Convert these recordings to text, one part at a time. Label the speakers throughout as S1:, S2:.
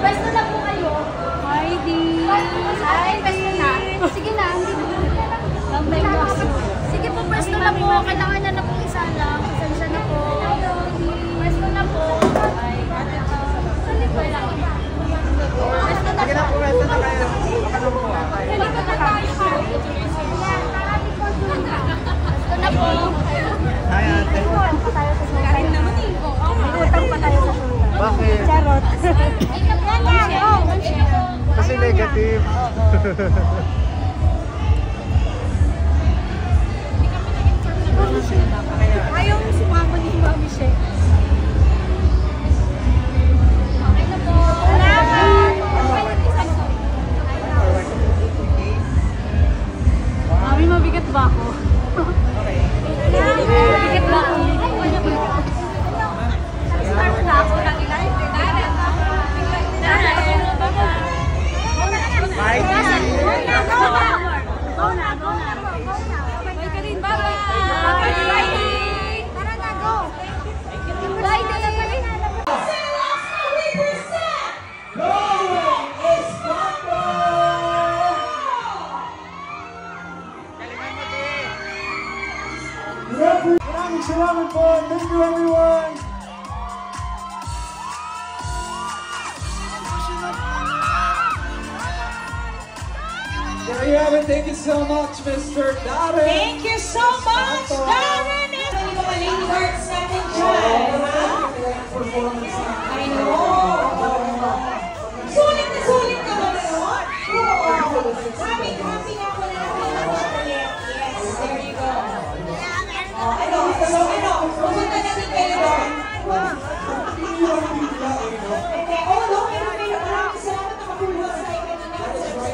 S1: Pwesto na po kayo.
S2: Heidi.
S1: Ay, pwesto na. Sige na, hindi po. Sige po, pwesto na po. Kailangan na po isa lang. Pasensya na po. Pwesto na po. Ay, pwesto na po.
S3: Sige na po, pwesto na kayo. Ano po?
S1: Pwesto na tayo. Pwesto na po.
S3: Hi, ate.
S2: Karin naman eh. Utang pa tayo sa sulat.
S3: Bakit?
S2: Charot.
S3: Kasi negative.
S2: Ayaw mo sumama ni Mami Shek.
S1: Okay na po.
S2: Mami, mabigat ba ako? Mabigat ba ako?
S1: Start na ako ng ilan.
S3: Bye.
S2: Go na. Bye ka rin. Bye-bye.
S1: Tara na, go. Bye,
S3: Maraming salamat po. Thank you, everyone. There you have it. Thank you so much, Mr. Darren.
S4: Thank you so much, Darren! Ito yung mga lady hearts natin dyan, ha? I know! Sulit na sulit ka ba naman? Oo! Happy nga po na natin. Yes, there you go. Pupunta natin kayo doon. Pero maraming salamat na makakuha sa akin kanina.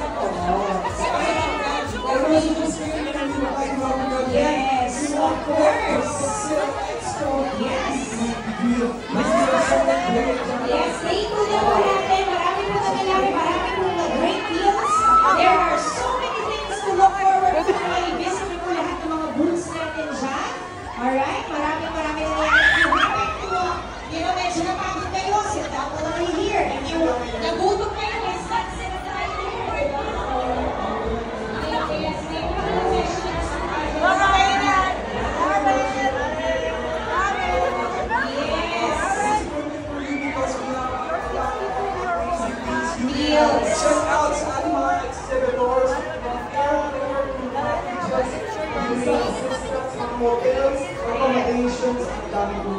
S4: Yes, of course. Yes. Yes, stay tuned na po natin. Marami po na kailangan, marami po na great deals. There are so many things to look forward to. I-visit niyo po lahat ng mga booths natin dyan. Alright? Marami na yan. Medyo napagod kayo. Sit down po na kayo here. If you nagutom kayo, let's not sit down here.
S3: Check out sa mga exhibitors, mga hotels, accommodations, ang dami po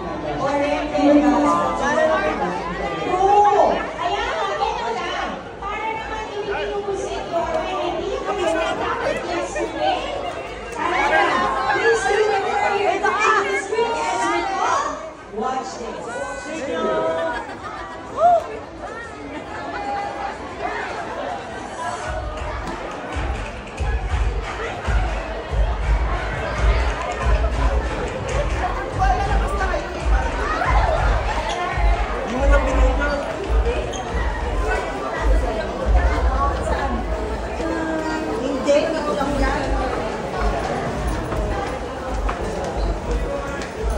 S4: Oo! Kaya nga, ganun lang. Para naman ibigin ko sa inyo, hindi kami dapat yesterday. Para please remember your this week as we all watch this.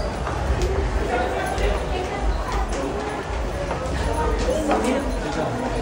S3: Thank you.